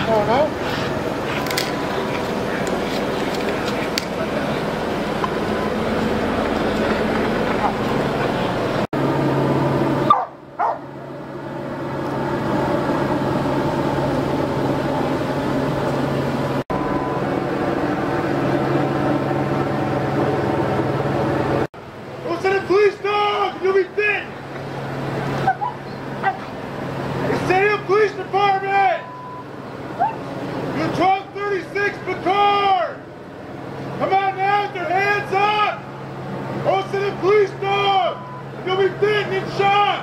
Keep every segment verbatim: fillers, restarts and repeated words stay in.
Police Department! You're twelve thirty-six Piccard! Come on now with your hands up! Or send a police dog! You'll be bitten and shot!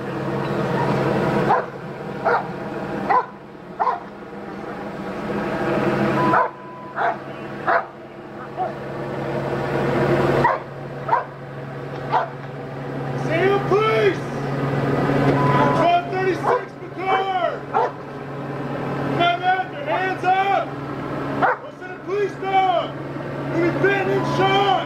Save police! twelve thirty-six Piccard! Come out, your hands up! Or send a police dog! You'll be bitten and shot!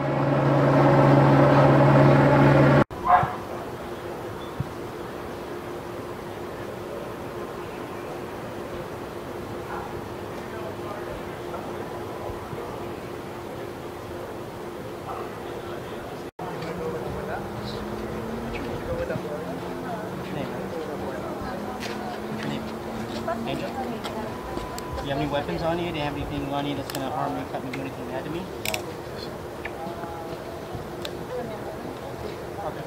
Angel? Do you have any weapons on you? Do you have anything on you that's going to harm me, cut me, do anything bad to me? Okay.